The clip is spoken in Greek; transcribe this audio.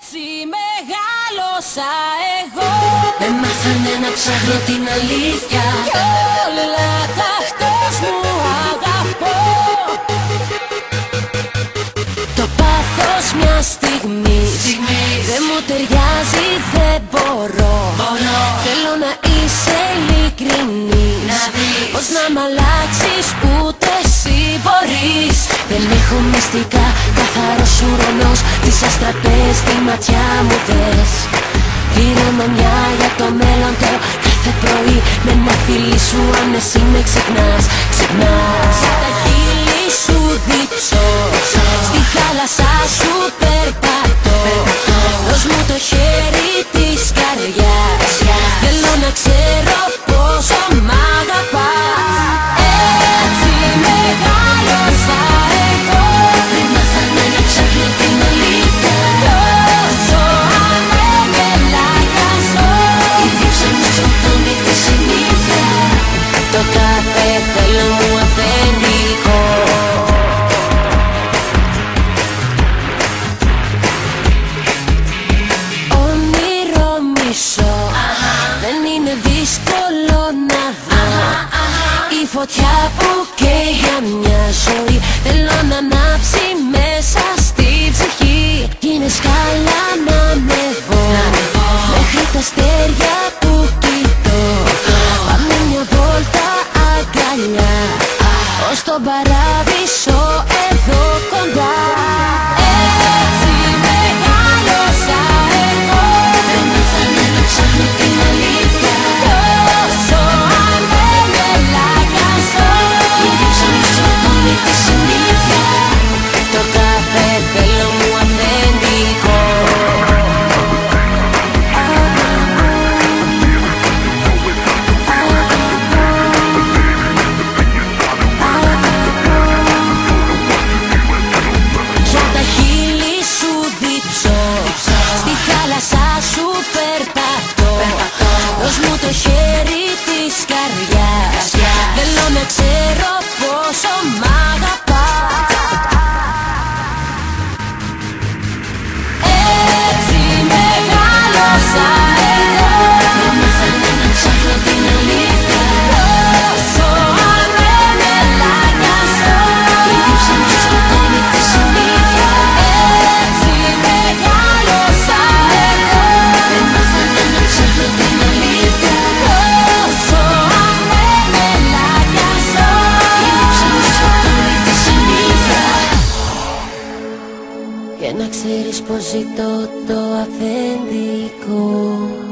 Έτσι μεγάλωσα εγώ. Με μάθανε να ψάχνω την αλήθεια Κι όλα ταυτός μου αγαπώ. Το πάθος μιας στιγμής δεν μου ταιριάζει, δεν μπορώ. Θέλω να είσαι ειλικρινής, πως να μ' αλλάξεις ούτε εσύ μπορείς. Δεν έχω μυστικά, καθαρός ουρανός, τις αστραπές στη ματιά μου δες. Χειρονομιά για το μέλλον τρώω κάθε πρωί, με ένα φίλι σου αν εσύ με ξεχνάς. Σαν τα χείλη σου διψώ, στη θάλασσα σου περπατώ. Δώσ' μου το χέρι της καρδιάς, θέλω να ξέρω πόσο μ' αγαπάς. Έτσι μεγάλωσα εγώ. Με μάθανε να ψάχνω την αλήθεια Τόσο ανέμελα ζω. η δίψα μου σκοτώνει τη συνήθεια. Το κάθε θέλω μου αυθεντικό. Όνειρο μισό, δεν είναι δύσκολο να δω. Η φωτιά που καίει για μια ζωή, θέλω να ανάψει μέσα στη ψυχή. Είναι σκάλα να με δω, μέχρι τα αστέρια που κοιτώ. Πάμε μια βόλτα αγκαλιά, ως τον παράδεισο εδώ κοντά. Έτσι μεγάλωσα εγώ. Με μάθανε να ψάχνω την αλήθεια Τόσο ανέμελα ζω. η δίψα μου σκοτώνει τη συνήθεια. Το κάθε θέλω μου αυθεντικό. Για τα χείλη σου διψώ, στη θάλασσα σου περπατώ. Δώσ' μου το χέρι της καρδιάς, θέλω να ξέρω πόσο μ' αγαπάς. Έτσι μεγάλωσα εγώ. Με μάθανε να ψάχνω την αλήθεια Τόσο ανέμελα ζω. η δίψα μου σκοτώνει τη συνήθεια. Έτσι μεγάλωσα εγώ. Με μάθανε να ψάχνω την αλήθεια Τόσο ανέμελα ζω. η δίψα μου σκοτώνει τη συνήθεια. Και να ξέρεις πως ζητώ το αυθεντικό.